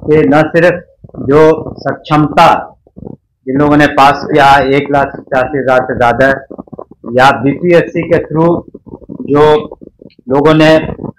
कि न सिर्फ जो सक्षमता जिन लोगों ने पास किया 1,85,000 से ज़्यादा, या बीपीएससी के थ्रू जो लोगों ने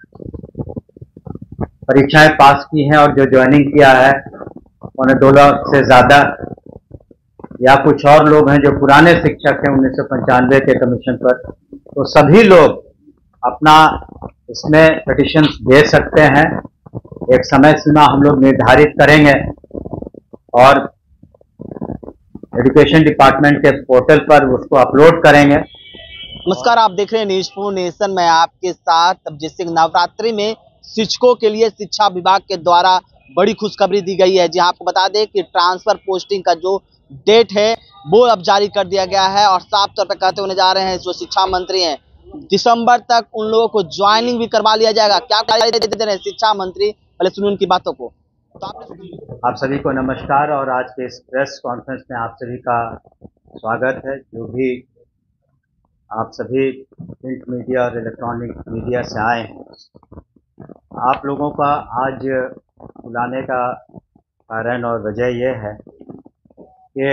परीक्षाएं पास की हैं और जो ज्वाइनिंग किया है उन्हें 2 लाख से ज़्यादा, या कुछ और लोग हैं जो पुराने शिक्षक हैं 1995 के कमीशन पर, तो सभी लोग अपना इसमें पिटिशंस दे सकते हैं। एक समय सीमा हम लोग निर्धारित करेंगे और एजुकेशन डिपार्टमेंट के पोर्टल पर उसको अपलोड करेंगे। नमस्कार, आप देख रहे हैं न्यूज़ फॉर नेशन। मैं आपके साथ तबजीत सिंह। नवरात्रि में शिक्षकों के लिए शिक्षा विभाग के द्वारा बड़ी खुशखबरी दी गई है। जी आपको बता दें कि ट्रांसफर पोस्टिंग का जो डेट है वो अब जारी कर दिया गया है और साफ तौर पर कहते होने जा रहे हैं जो शिक्षा मंत्री हैं, दिसंबर तक उन लोगों को ज्वाइनिंग भी करवा लिया जाएगा। क्या दे रहे हैं शिक्षा मंत्री, पहले सुनिए उनकी बातों को। तो आप सभी को नमस्कार और आज के इस प्रेस कॉन्फ्रेंस में आप सभी का स्वागत है। जो भी आप सभी प्रिंट मीडिया और इलेक्ट्रॉनिक मीडिया से आए हैं, आप लोगों का आज बुलाने का कारण और वजह यह है कि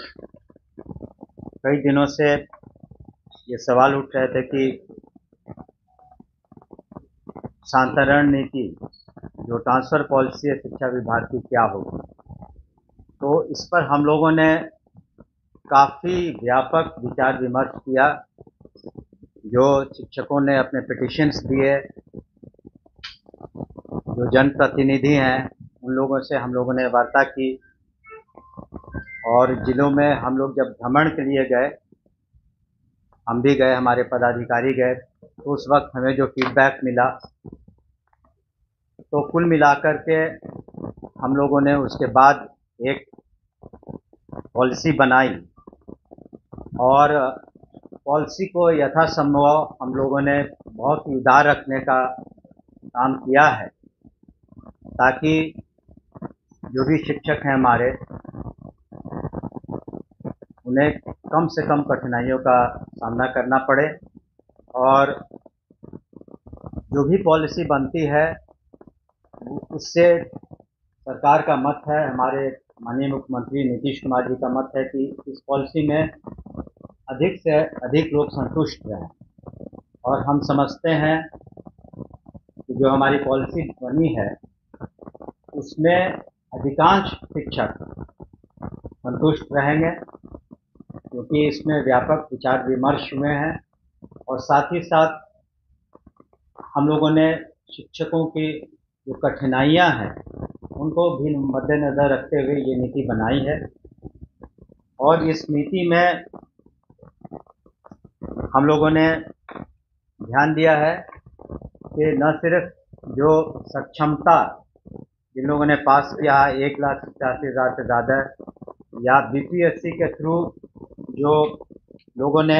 कई दिनों से ये सवाल उठ रहे थे कि शांतरण नीति जो ट्रांसफ़र पॉलिसी है शिक्षा विभाग की क्या होगी। तो इस पर हम लोगों ने काफ़ी व्यापक विचार विमर्श किया। जो शिक्षकों ने अपने पिटिशंस दिए, जो जनप्रतिनिधि हैं, उन लोगों से हम लोगों ने वार्ता की और जिलों में हम लोग जब भ्रमण के लिए गए, हम भी गए, हमारे पदाधिकारी गए, तो उस वक्त हमें जो फीडबैक मिला, तो कुल मिलाकर के हम लोगों ने उसके बाद एक पॉलिसी बनाई और पॉलिसी को यथासंभव हम लोगों ने बहुत ही उदार रखने का काम किया है, ताकि जो भी शिक्षक हैं हमारे, उन्हें कम से कम कठिनाइयों का सामना करना पड़े और जो भी पॉलिसी बनती है उससे सरकार का मत है, हमारे माननीय मुख्यमंत्री नीतीश कुमार जी का मत है कि इस पॉलिसी में अधिक से अधिक लोग संतुष्ट रहें। और हम समझते हैं कि जो हमारी पॉलिसी बनी है उसमें अधिकांश शिक्षक संतुष्ट रहेंगे, क्योंकि इसमें व्यापक विचार विमर्श हुए हैं और साथ ही साथ हम लोगों ने शिक्षकों की जो कठिनाइयां हैं उनको भी मद्देनज़र रखते हुए ये नीति बनाई है। और इस नीति में हम लोगों ने ध्यान दिया है कि न सिर्फ जो सक्षमता जिन लोगों ने पास किया 1,85,000 से ज़्यादा, या बीपीएससी के थ्रू जो लोगों ने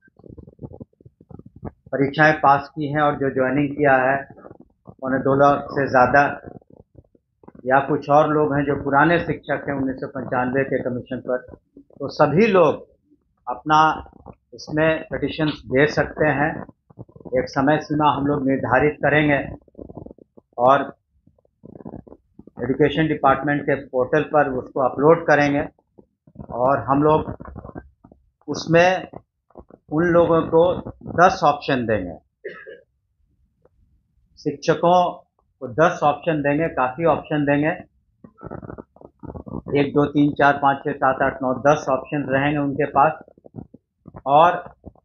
परीक्षाएं पास की हैं और जो ज्वाइनिंग किया है उन्हें 2 लाख से ज़्यादा, या कुछ और लोग हैं जो पुराने शिक्षक हैं 1995 के कमीशन पर, तो सभी लोग अपना इसमें पिटिशंस दे सकते हैं। एक समय सीमा हम लोग निर्धारित करेंगे और एजुकेशन डिपार्टमेंट के पोर्टल पर उसको अपलोड करेंगे और हम लोग उसमें उन लोगों को 10 ऑप्शन देंगे, शिक्षकों को 10 ऑप्शन देंगे, काफ़ी ऑप्शन देंगे, 1 2 3 4 5 6 7 8 9 10 ऑप्शन रहेंगे उनके पास। और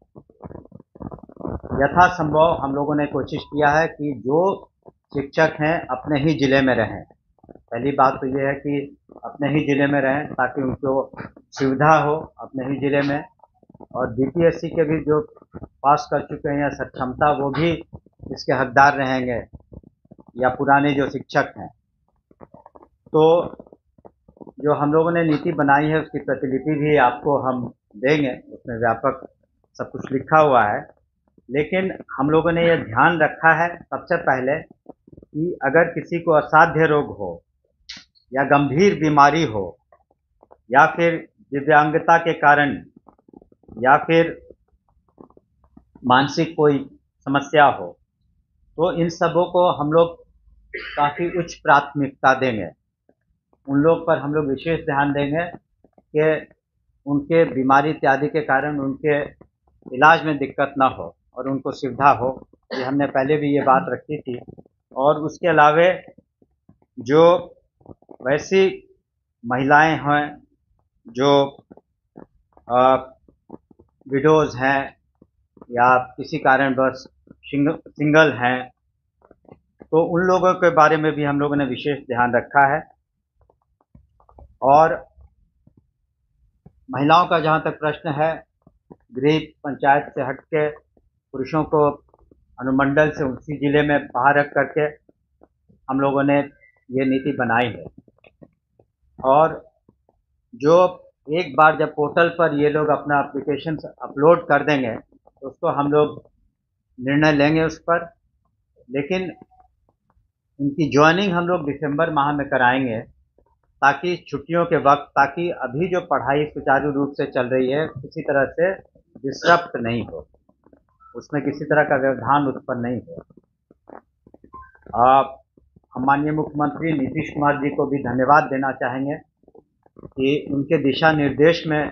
यथासंभव हम लोगों ने कोशिश किया है कि जो शिक्षक हैं अपने ही ज़िले में रहें। पहली बात तो ये है कि अपने ही ज़िले में रहें ताकि उनको सुविधा हो अपने ही ज़िले में, और बीपीएससी के भी जो पास कर चुके हैं या सक्षमता, वो भी इसके हकदार रहेंगे, या पुराने जो शिक्षक हैं। तो जो हम लोगों ने नीति बनाई है उसकी प्रतिलिपि भी आपको हम देंगे, उसमें व्यापक सब कुछ लिखा हुआ है। लेकिन हम लोगों ने यह ध्यान रखा है सबसे पहले कि अगर किसी को असाध्य रोग हो या गंभीर बीमारी हो या फिर दिव्यांगता के कारण या फिर मानसिक कोई समस्या हो, तो इन सबों को हम लोग काफ़ी उच्च प्राथमिकता देंगे। उन लोग पर हम लोग विशेष ध्यान देंगे कि उनके बीमारी इत्यादि के कारण उनके इलाज में दिक्कत ना हो और उनको सुविधा हो। ये हमने पहले भी ये बात रखी थी। और उसके अलावे जो वैसी महिलाएं हैं जो विडोज़ हैं या किसी कारणवश सिंगल हैं, तो उन लोगों के बारे में भी हम लोगों ने विशेष ध्यान रखा है। और महिलाओं का जहाँ तक प्रश्न है, गृह पंचायत से हट के पुरुषों को अनुमंडल से उसी जिले में बाहर रख करके हम लोगों ने ये नीति बनाई है। और जो एक बार जब पोर्टल पर ये लोग अपना एप्लीकेशन अपलोड कर देंगे तो उसको हम लोग निर्णय लेंगे उस पर। लेकिन उनकी ज्वाइनिंग हम लोग दिसंबर माह में कराएंगे ताकि छुट्टियों के वक्त, ताकि अभी जो पढ़ाई सुचारू रूप से चल रही है किसी तरह से डिस्टर्ब नहीं हो, उसमें किसी तरह का व्यवधान उत्पन्न नहीं हो। हम माननीय मुख्यमंत्री नीतीश कुमार जी को भी धन्यवाद देना चाहेंगे कि उनके दिशा निर्देश में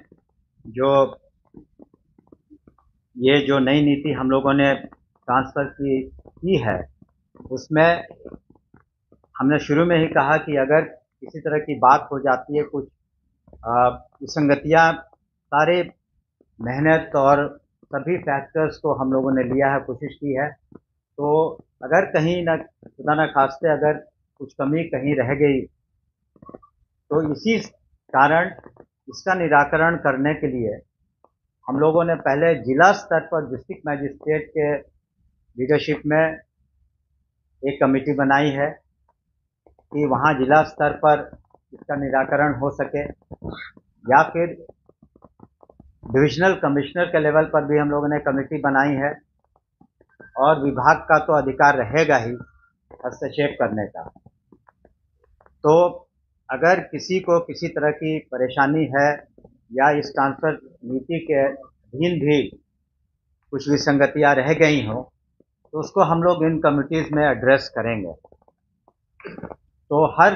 ये जो नई नीति हम लोगों ने ट्रांसफ़र की है, उसमें हमने शुरू में ही कहा कि अगर किसी तरह की बात हो जाती है, कुछ विसंगतियाँ, सारे मेहनत और सभी फैक्टर्स को हम लोगों ने लिया है, कोशिश की है, तो अगर कहीं ना खुदा न खास्ते अगर कुछ कमी कहीं रह गई तो इसी कारण इसका निराकरण करने के लिए हम लोगों ने पहले जिला स्तर पर डिस्ट्रिक्ट मैजिस्ट्रेट के लीडरशिप में एक कमेटी बनाई है कि वहाँ जिला स्तर पर इसका निराकरण हो सके, या फिर डिविजनल कमिश्नर के लेवल पर भी हम लोगों ने कमेटी बनाई है। और विभाग का तो अधिकार रहेगा ही हस्तक्षेप करने का। तो अगर किसी को किसी तरह की परेशानी है या इस ट्रांसफ़र नीति के अधीन भी कुछ विसंगतियाँ रह गई हों तो उसको हम लोग इन कमिटीज़ में एड्रेस करेंगे। तो हर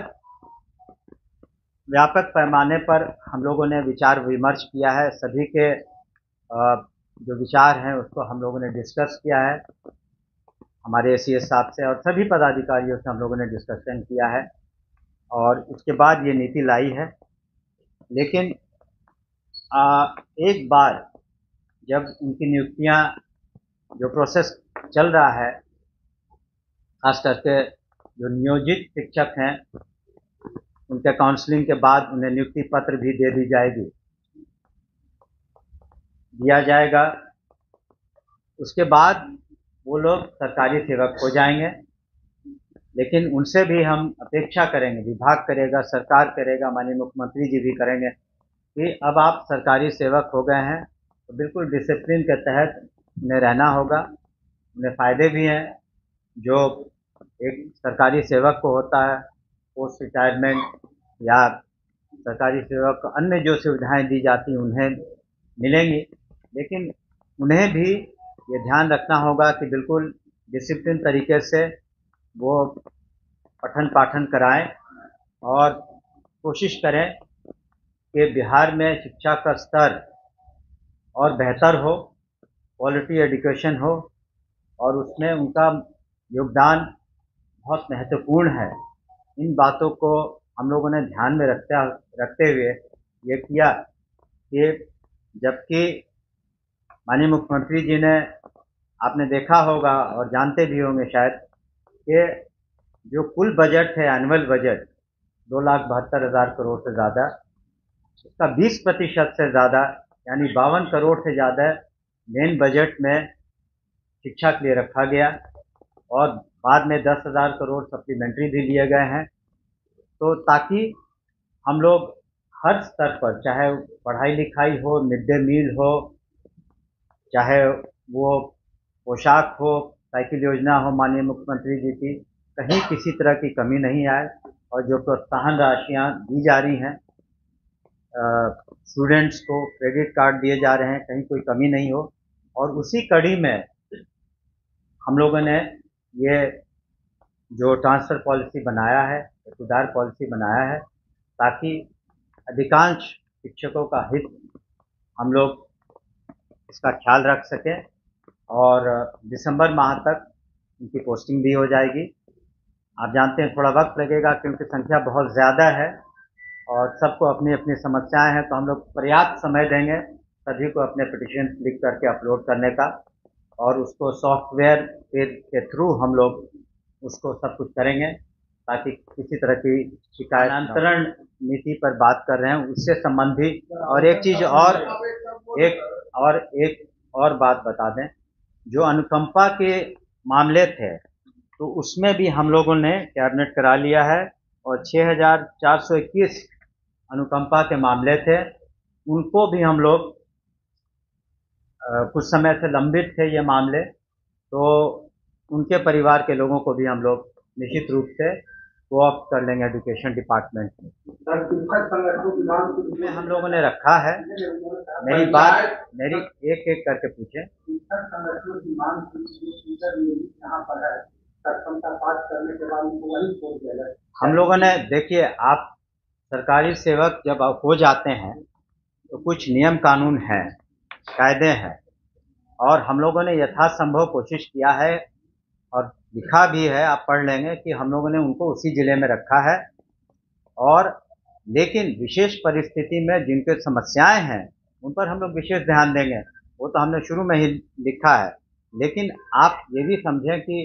व्यापक पैमाने पर हम लोगों ने विचार विमर्श किया है, सभी के जो विचार हैं उसको हम लोगों ने डिस्कस किया है हमारे एसीएस साहब से, और सभी पदाधिकारियों से हम लोगों ने डिस्कशन किया है और उसके बाद ये नीति लाई है। लेकिन एक बार जब उनकी नियुक्तियां, जो प्रोसेस चल रहा है, खास करके जो नियोजित शिक्षक हैं उनके काउंसलिंग के बाद उन्हें नियुक्ति पत्र भी दिया जाएगा। उसके बाद वो लोग सरकारी सेवक हो जाएंगे। लेकिन उनसे भी हम अपेक्षा करेंगे, विभाग करेगा, सरकार करेगा, माननीय मुख्यमंत्री जी भी करेंगे कि अब आप सरकारी सेवक हो गए हैं तो बिल्कुल डिसिप्लिन के तहत उन्हें रहना होगा। उन्हें फ़ायदे भी हैं जो एक सरकारी सेवक को होता है, पोस्ट रिटायरमेंट या सरकारी सेवक को अन्य जो सुविधाएं दी जाती उन्हें मिलेंगी। लेकिन उन्हें भी ये ध्यान रखना होगा कि बिल्कुल डिसिप्लिन तरीके से वो पठन पाठन कराएं और कोशिश करें कि बिहार में शिक्षा का स्तर और बेहतर हो, क्वालिटी एजुकेशन हो, और उसमें उनका योगदान बहुत महत्वपूर्ण है। इन बातों को हम लोगों ने ध्यान में रखते हुए ये किया कि जबकि माननीय मुख्यमंत्री जी ने, आपने देखा होगा और जानते भी होंगे शायद, कि जो कुल बजट है, एनुअल बजट 2,72,000 करोड़ से ज़्यादा, उसका 20% से ज़्यादा यानी 52 करोड़ से ज़्यादा मेन बजट में शिक्षा के लिए रखा गया और बाद में 10,000 करोड़ सप्लीमेंट्री भी लिए गए हैं। तो ताकि हम लोग हर स्तर पर, चाहे पढ़ाई लिखाई हो, मिड डे मील हो, चाहे वो पोशाक हो, साइकिल योजना हो माननीय मुख्यमंत्री जी की, कहीं किसी तरह की कमी नहीं आए। और जो प्रोत्साहन राशियाँ दी जा रही हैं, स्टूडेंट्स को क्रेडिट कार्ड दिए जा रहे हैं, कहीं कोई कमी नहीं हो। और उसी कड़ी में हम लोगों ने ये जो ट्रांसफ़र पॉलिसी बनाया है, सुधार पॉलिसी बनाया है, ताकि अधिकांश शिक्षकों का हित हम लोग इसका ख्याल रख सकें और दिसंबर माह तक उनकी पोस्टिंग भी हो जाएगी। आप जानते हैं थोड़ा वक्त लगेगा क्योंकि संख्या बहुत ज़्यादा है और सबको अपनी अपनी समस्याएं हैं, तो हम लोग पर्याप्त समय देंगे सभी को अपने पिटिशन लिख करके अपलोड करने का और उसको सॉफ्टवेयर के थ्रू हम लोग उसको सब कुछ करेंगे ताकि किसी तरह की शिकायत अंतरण नीति पर बात कर रहे हैं उससे संबंधित। और एक चीज़ और बात बता दें, जो अनुकंपा के मामले थे तो उसमें भी हम लोगों ने कैबिनेट करा लिया है और 6,421 अनुकंपा के मामले थे, उनको भी हम लोग कुछ समय से लंबित थे ये मामले, तो उनके परिवार के लोगों को भी हम लोग निश्चित रूप से कोऑप्ट कर लेंगे एजुकेशन डिपार्टमेंट में हम लोगों ने रखा है। मेरी एक एक करके पूछें। हम लोगों ने, देखिए, आप सरकारी सेवक जब हो जाते हैं तो कुछ नियम कानून हैं, कायदे हैं, और हम लोगों ने यथासंभव कोशिश किया है और लिखा भी है, आप पढ़ लेंगे कि हम लोगों ने उनको उसी जिले में रखा है। और लेकिन विशेष परिस्थिति में जिनके समस्याएं हैं उन पर हम लोग विशेष ध्यान देंगे, वो तो हमने शुरू में ही लिखा है। लेकिन आप ये भी समझें कि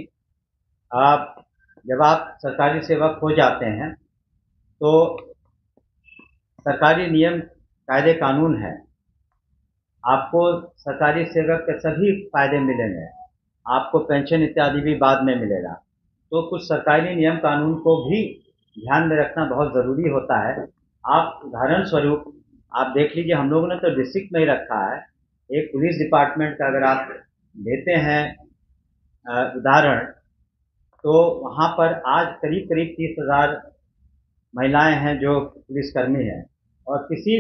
जब आप सरकारी सेवक हो जाते हैं तो सरकारी नियम कायदे कानून है, आपको सरकारी सेवक के सभी फायदे मिलेंगे, आपको पेंशन इत्यादि भी बाद में मिलेगा। तो कुछ सरकारी नियम कानून को भी ध्यान में रखना बहुत ज़रूरी होता है। आप उदाहरण स्वरूप आप देख लीजिए, हम लोगों ने तो डिस्ट्रिक्ट में ही रखा है। एक पुलिस डिपार्टमेंट का अगर आप लेते हैं उदाहरण, तो वहाँ पर आज करीब 30,000 महिलाएं हैं जो पुलिसकर्मी हैं और किसी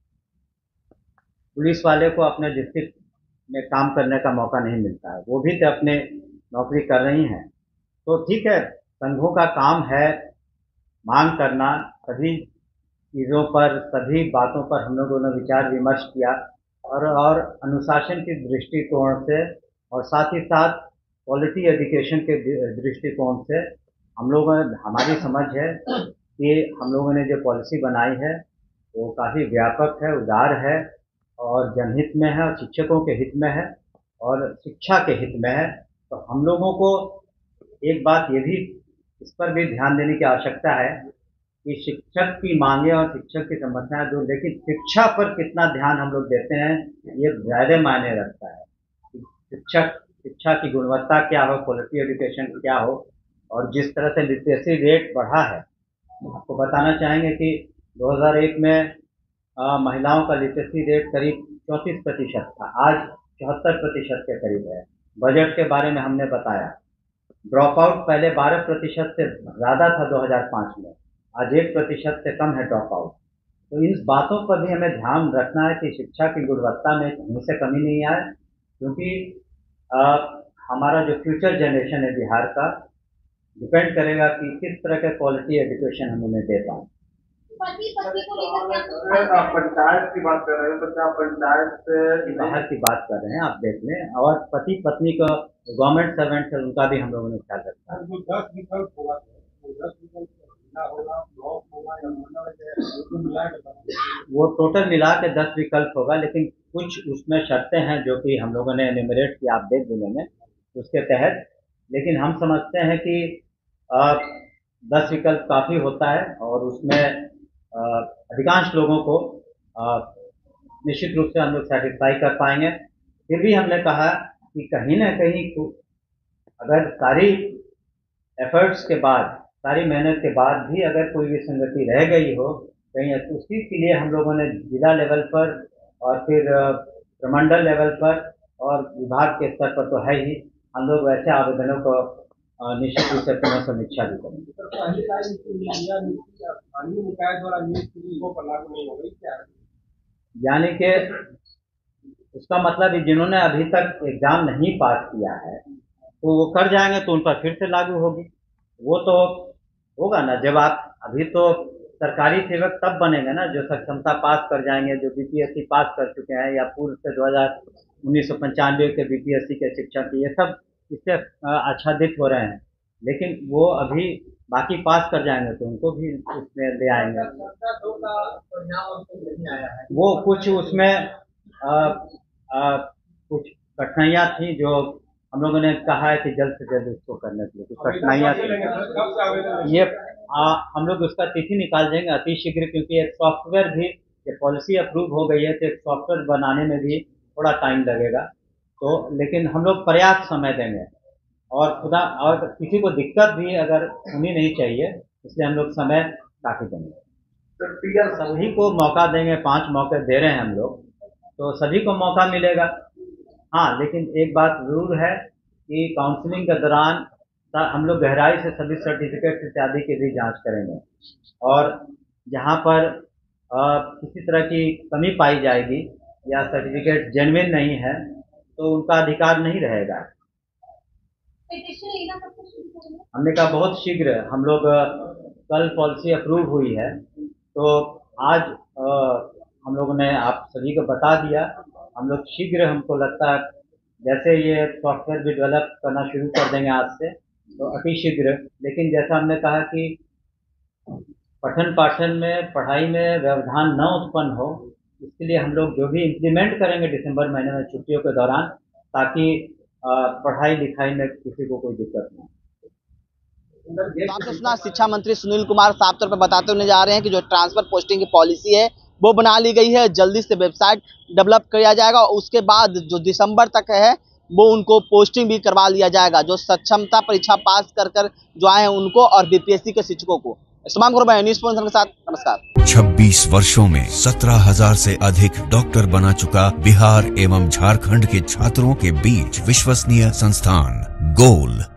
पुलिस वाले को अपने डिस्ट्रिक्ट में काम करने का मौका नहीं मिलता है, वो भी तो अपने नौकरी कर रही हैं। तो ठीक है, संघों का काम है मांग करना, सभी चीज़ों पर, सभी बातों पर हम लोगों ने विचार विमर्श किया और अनुशासन के दृष्टिकोण से और साथ ही साथ क्वालिटी एजुकेशन के दृष्टिकोण से हम लोगों ने, हमारी समझ है कि हम लोगों ने जो पॉलिसी बनाई है वो काफ़ी व्यापक है, उदार है और जनहित में है और शिक्षकों के हित में है और शिक्षा के हित में है। तो हम लोगों को एक बात ये भी, इस पर भी ध्यान देने की आवश्यकता है कि शिक्षक की मांगे और शिक्षक की समस्याएं दूर, लेकिन शिक्षा पर कितना ध्यान हम लोग देते हैं ये ज़्यादा मायने रखता है। शिक्षा की गुणवत्ता क्या हो, क्वालिटी एजुकेशन क्या हो। और जिस तरह से लिटरेसी रेट बढ़ा है, आपको बताना चाहेंगे कि 2001 में महिलाओं का लिटरेसी रेट करीब 34% था, आज 74% के करीब है। बजट के बारे में हमने बताया, ड्रॉप आउट पहले 12% से ज़्यादा था 2005 में, आज 1% से कम है ड्रॉप आउट। तो इन बातों पर भी हमें ध्यान रखना है कि शिक्षा की गुणवत्ता में कहीं से कमी नहीं आए, क्योंकि हमारा जो फ्यूचर जनरेशन है बिहार का, डिपेंड करेगा कि किस तरह का क्वालिटी एजुकेशन हम उन्हें दे पाएँ। पंचायत की बात कर रहे हैं, पंचायत बाहर की बात कर रहे हैं, आप देख लें। और पति पत्नी का गवर्नमेंट सर्वेंट है, उनका भी हम लोगों ने ख्याल रखा है। जो 10 विकल्प होगा, 10 विकल्प होगा, ब्लॉक होगा या वो टोटल मिला के 10 विकल्प होगा, लेकिन कुछ उसमें शर्तें हैं जो कि हम लोगों ने एनिमरेट किया, आप देख लेंगे उसके तहत। लेकिन हम समझते हैं कि 10 विकल्प काफ़ी होता है और उसमें अधिकांश लोगों को निश्चित रूप से हम लोग सेटिस्फाई कर पाएंगे। फिर भी हमने कहा कि कहीं ना कहीं अगर सारी एफर्ट्स के बाद, सारी मेहनत के बाद भी अगर कोई विसंगति रह गई हो कहीं, उसी के लिए हम लोगों ने जिला लेवल पर और फिर प्रमंडल लेवल पर और विभाग के स्तर पर तो है ही, हम लोग वैसे आवेदनों को निश्चित रूप से पुनः समीक्षा भी करेंगे। यानी कि उसका मतलब जिन्होंने अभी तक एग्जाम नहीं पास किया है तो वो कर जाएंगे तो उन पर फिर से लागू होगी। वो तो होगा ना, जब आप अभी तो सरकारी सेवक तब बनेंगे ना जो सक्षमता पास कर जाएंगे, जो बीपीएससी पास कर चुके हैं या पूर्व से 1995 के बीपीएससी के शिक्षक, ये सब इससे आच्छादित हो रहे हैं। लेकिन वो अभी बाकी पास कर जाएंगे तो उनको भी उसमें ले आएंगे। वो कुछ उसमें कुछ कठिनाइयाँ थी जो हम लोगों ने कहा है कि जल्द से जल्द उसको करने के लिए कुछ कठिनाइयाँ थी। ये हम लोग उसका तिथि निकाल देंगे अति शीघ्र, क्योंकि एक सॉफ्टवेयर भी, ये पॉलिसी अप्रूव हो गई है तो एक सॉफ्टवेयर बनाने में भी थोड़ा टाइम लगेगा। तो लेकिन हम लोग पर्याप्त समय देंगे और खुदा और किसी को दिक्कत भी अगर होनी नहीं चाहिए, इसलिए हम लोग समय काफी देंगे। सभी को मौका देंगे, 5 मौके दे रहे हैं हम लोग, तो सभी को मौका मिलेगा। हाँ, लेकिन एक बात जरूर है कि काउंसलिंग के दौरान हम लोग गहराई से सभी सर्टिफिकेट इत्यादि की भी जांच करेंगे और जहाँ पर किसी तरह की कमी पाई जाएगी या सर्टिफिकेट जेन्युइन नहीं है तो उनका अधिकार नहीं रहेगा। हमने कहा बहुत शीघ्र, हम लोग कल पॉलिसी अप्रूव हुई है तो आज हम लोगों ने आप सभी को बता दिया। हम लोग शीघ्र, हमको लगता है जैसे ये सॉफ्टवेयर भी डेवलप करना शुरू कर देंगे आज से, तो अति शीघ्र। लेकिन जैसा हमने कहा कि पठन पाठन में, पढ़ाई में व्यवधान न उत्पन्न हो, इसके लिए हम लोग जो भी इम्प्लीमेंट करेंगे दिसंबर महीने में छुट्टियों के दौरान, ताकि पढ़ाई लिखाई में किसी को कोई दिक्कत नहीं। तो आपने सुना शिक्षा मंत्री सुनील कुमार साफ तौर पर बताते हुए जा रहे हैं कि जो ट्रांसफर पोस्टिंग की पॉलिसी है वो बना ली गई है, जल्दी से वेबसाइट डेवलप किया जाएगा और उसके बाद जो दिसंबर तक है वो उनको पोस्टिंग भी करवा लिया जाएगा, जो सक्षमता परीक्षा पास कर जो आए हैं उनको और बीपीएससी के शिक्षकों को। न्यूज़ के साथ नमस्कार। 26 वर्षों में 17,000 से अधिक डॉक्टर बना चुका बिहार एवं झारखंड के छात्रों के बीच विश्वसनीय संस्थान गोल